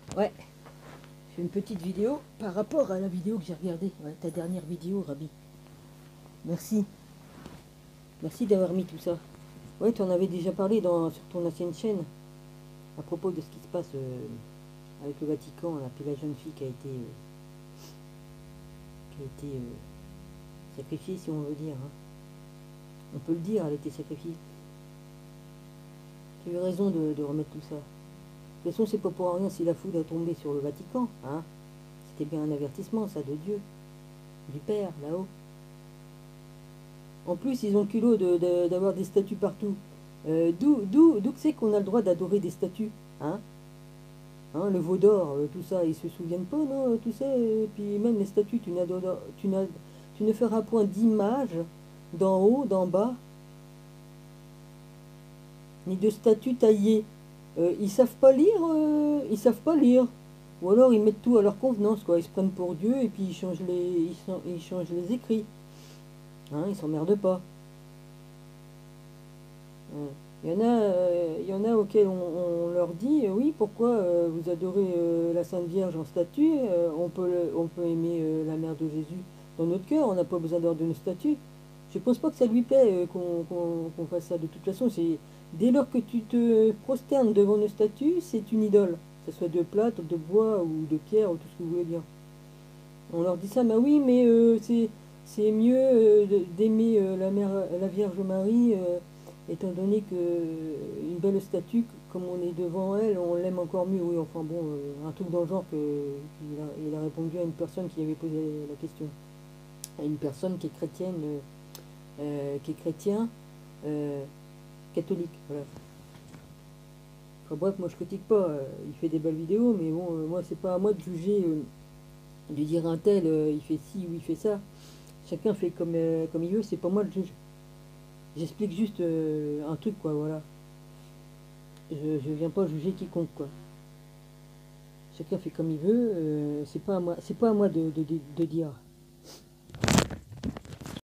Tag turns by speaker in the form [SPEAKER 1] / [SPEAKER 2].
[SPEAKER 1] Ouais, je fais une petite vidéo par rapport à la vidéo que j'ai regardée. Ouais, ta dernière vidéo, Rabbi. Merci. Merci d'avoir mis tout ça. Ouais, tu en avais déjà parlé sur ton ancienne chaîne à propos de ce qui se passe avec le Vatican, là, puis la jeune fille qui a été sacrifiée, si on veut dire, hein. On peut le dire, elle a été sacrifiée. Tu as eu raison de remettre tout ça. De toute façon, c'est pas pour rien si la foudre a tombé sur le Vatican, hein. C'était bien un avertissement, ça, de Dieu, du Père, là-haut. En plus, ils ont le culot d'avoir des statues partout. D'où que c'est qu'on a le droit d'adorer des statues, hein? Hein, le veau d'or, tout ça, ils se souviennent pas, non, tout ça. Et puis même les statues, tu ne feras point d'image d'en haut, d'en bas, ni de statue taillée. Ils savent pas lire, ils savent pas lire. Ou alors ils mettent tout à leur convenance, quoi. Ils se prennent pour Dieu et puis ils changent les écrits. Hein, ils s'emmerdent pas. Ouais. Il y en a auxquels on leur dit, oui, pourquoi vous adorez la Sainte Vierge en statue, on peut aimer la mère de Jésus dans notre cœur, on n'a pas besoin d'avoir une statue. Je pense pas que ça lui plaît qu'on fasse ça. De toute façon, dès lors que tu te prosternes devant une statue, c'est une idole. Que ce soit de plâtre, de bois ou de pierre ou tout ce que vous voulez dire. On leur dit ça, mais oui, mais c'est mieux d'aimer la Vierge Marie, étant donné que une belle statue, comme on est devant elle, on l'aime encore mieux. Oui, enfin bon, un truc dans le genre il a répondu à une personne qui avait posé la question, à une personne qui est chrétienne, qui est chrétien, euh, catholique. Voilà. Enfin bref, moi je critique pas. Il fait des belles vidéos, mais bon, moi c'est pas à moi de juger, de dire un tel, il fait ci ou il fait ça. Chacun fait comme il veut, c'est pas moi le juge. J'explique juste un truc, quoi, voilà. Je viens pas juger quiconque, quoi. Chacun fait comme il veut, c'est pas à moi de dire.